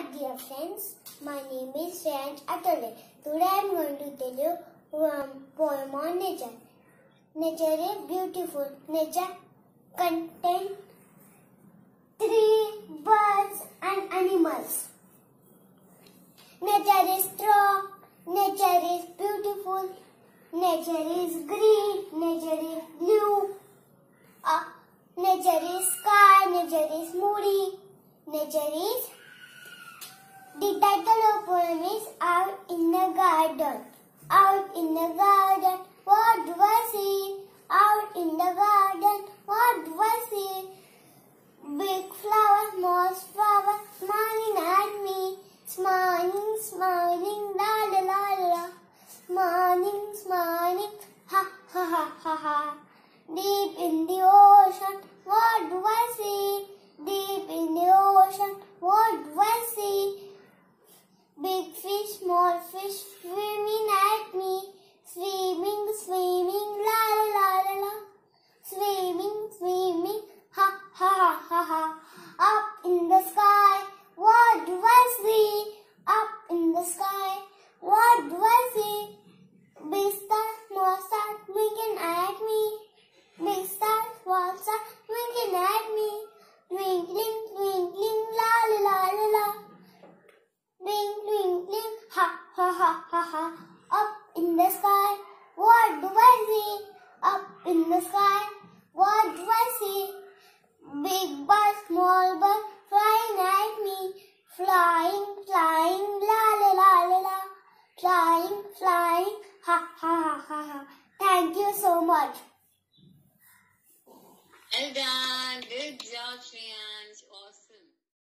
dear friends, my name is Shreyansh Atole. Today I am going to tell you one poem on nature. Nature is beautiful. Nature contains trees, birds and animals. Nature is strong. Nature is beautiful. Nature is green. Nature is blue. Nature is sky. Nature is moody. Nature is. The title of poem is Out in the Garden. Out in the garden, what do I see? Out in the garden, what do I see? Big flowers, small flowers.